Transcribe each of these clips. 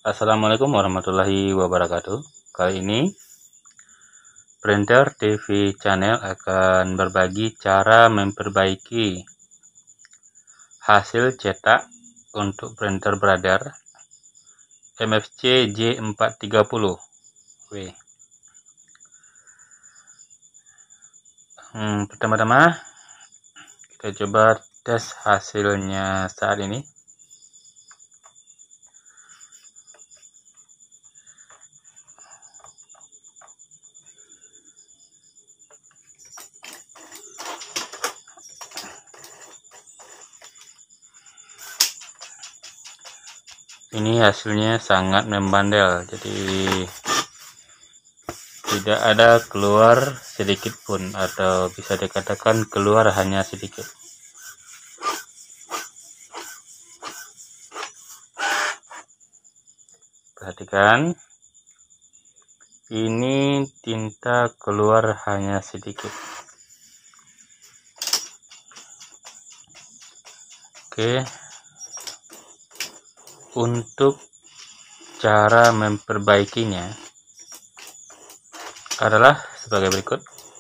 Assalamualaikum warahmatullahi wabarakatuh. Kali ini Printer TV Channel akan berbagi cara memperbaiki hasil cetak untuk printer Brother MFC J430W. Pertama-tama kita coba tes hasilnya saat ini. Ini hasilnya sangat membandel, jadi tidak ada keluar sedikit pun, atau bisa dikatakan keluar hanya sedikit. Perhatikan, ini tinta keluar hanya sedikit. Oke, untuk cara memperbaikinya adalah sebagai berikut.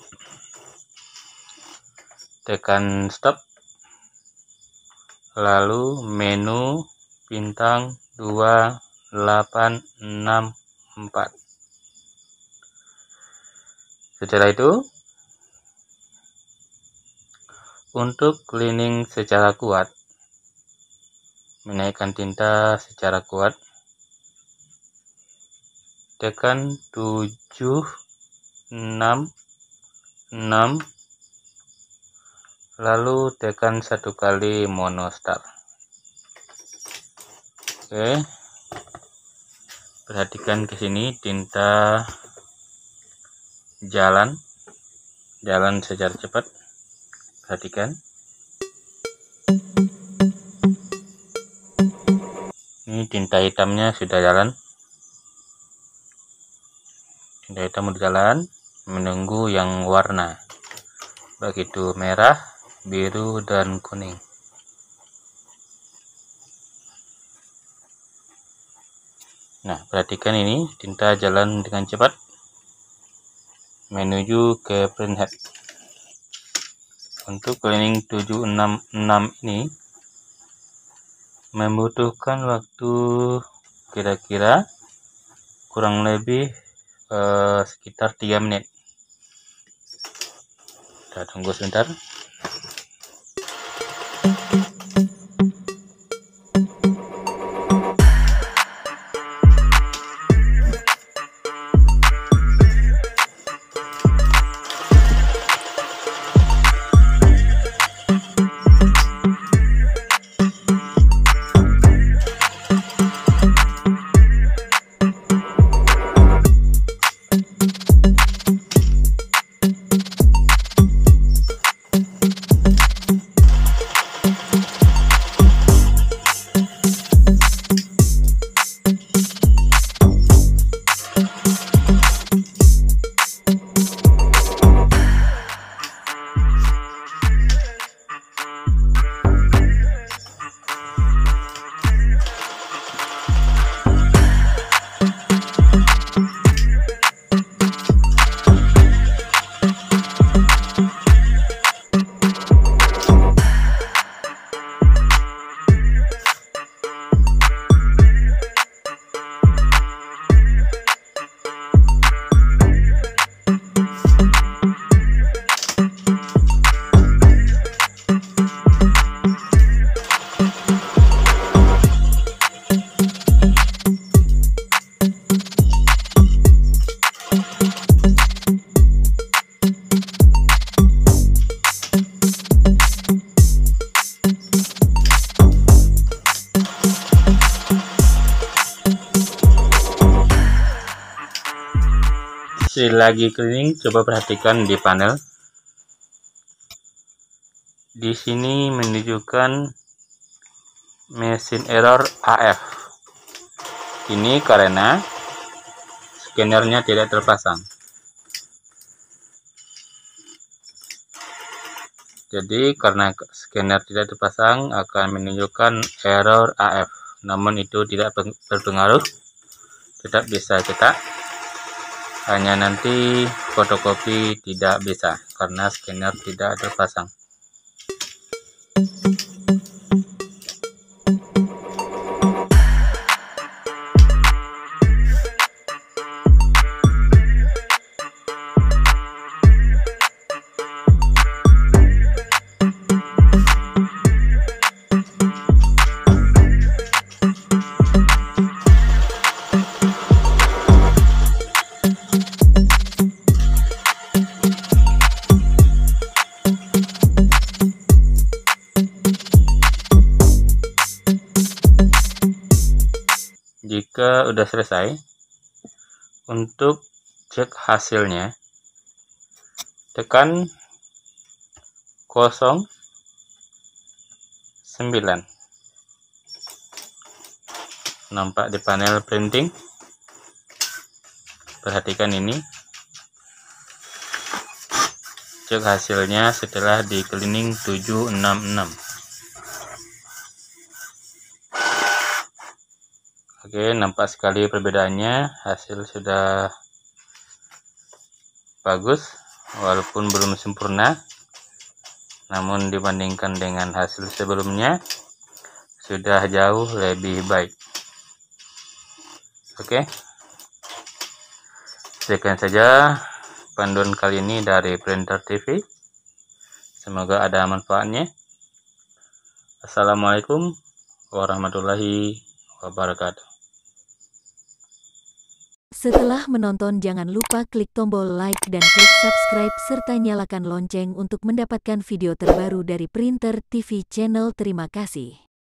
Tekan stop, lalu menu bintang 2864. Setelah itu, untuk cleaning secara kuat, menaikkan tinta secara kuat, tekan 766, lalu tekan satu kali mono start. Oke, perhatikan ke sini, tinta jalan secara cepat. Perhatikan, ini tinta hitamnya sudah jalan. Tinta hitam sudah jalan, menunggu yang warna, begitu merah, biru, dan kuning. Nah, perhatikan ini tinta jalan dengan cepat menuju ke printhead. Untuk cleaning 766 ini membutuhkan waktu kira-kira kurang lebih sekitar 3 menit. Kita tunggu sebentar. Lagi cleaning, coba perhatikan di panel. Di sini menunjukkan mesin error AF. Ini karena scannernya tidak terpasang. Jadi karena scanner tidak terpasang akan menunjukkan error AF. Namun itu tidak berpengaruh tetap bisa cetak, hanya nanti fotokopi tidak bisa karena scanner tidak terpasang. Jika udah selesai, untuk cek hasilnya tekan 09. Nampak di panel printing. Perhatikan ini. Cek hasilnya setelah di cleaning 766. Oke, nampak sekali perbedaannya. Hasil sudah bagus, walaupun belum sempurna, namun dibandingkan dengan hasil sebelumnya sudah jauh lebih baik. Oke, sekian saja panduan kali ini dari Printer TV. Semoga ada manfaatnya. Assalamualaikum warahmatullahi wabarakatuh. Setelah menonton, jangan lupa klik tombol like dan klik subscribe serta nyalakan lonceng untuk mendapatkan video terbaru dari Printer TV Channel. Terima kasih.